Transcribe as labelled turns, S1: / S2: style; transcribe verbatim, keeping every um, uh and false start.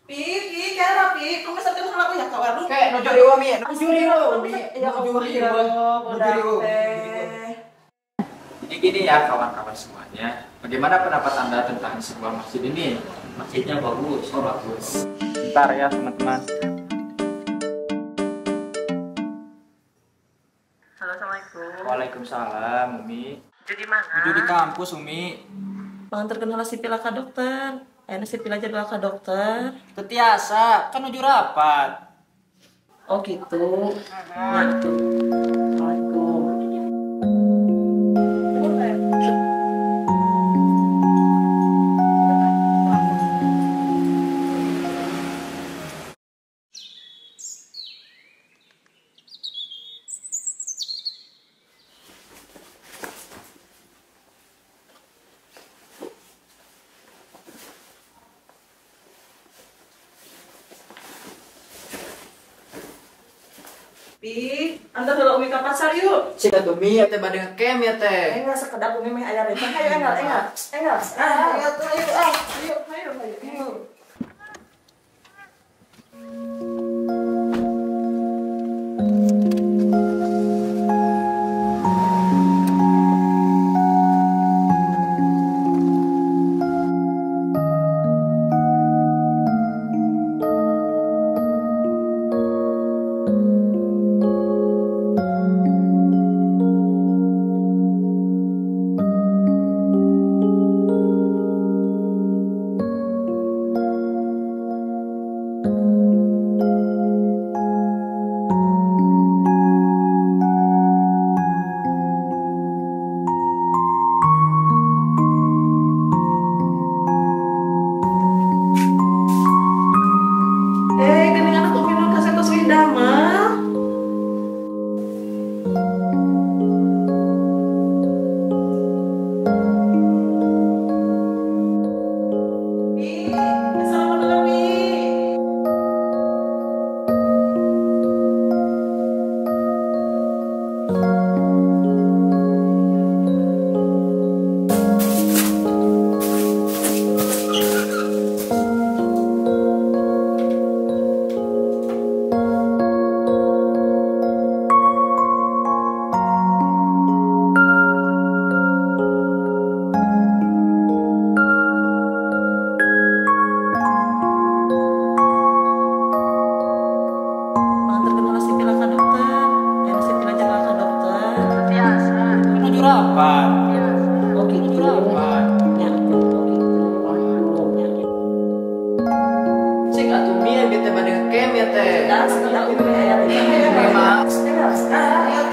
S1: Pi, pi, kaya pi, kung masarap ka ako ya kawaru.
S2: Kayak nojori wa mi, nojori wa mi,
S1: Ya
S2: nojori
S1: Allah,
S2: wa, nojori wa.
S3: Jadi gini ya kawan-kawan semuanya, bagaimana pendapat Anda tentang sebuah masjid ini?
S4: Masjidnya bagus, oh bagus.
S3: Bentar ya teman-teman.
S1: Halo, assalamualaikum.
S3: Waalaikumsalam, Umi.
S1: Jadi mana?
S3: Udah di kampus, Umi.
S1: Bang terkenal sipil ka dokter. Ayo sipil aja dulu ka dokter.
S3: Tetiasa, kan udah rapat.
S1: Oh gitu. Nah, tuh. Assalamualaikum. Pi, anda kalau umi ke pasar yuk.
S2: Cika demi ya teh badeng kem ya teh.
S1: Enggak sekedap umi meh aya rencana. Ayo enggak, enggak. Enggak. Ah, ayo tuh, ayo, ah. Ayo, ayo, ayo. Ayo. Eh, geningan aku minum kasih tos widama. Pi, assalamualaikum Pi. Bang terkenal sipil ka dokter. Ayo sipil aja dulu ka dokter. Biasa.
S3: Kan udah rapat.
S1: Oh gitu.
S3: Udah rapat.
S1: Ya, oh gitu. Oh, ya.
S2: Cika demi ya teh badeng kem ya teh.
S1: Dah sekedap umi meh aya rencana. Ayo,
S2: Memang.
S1: enggak. Ah, ayo.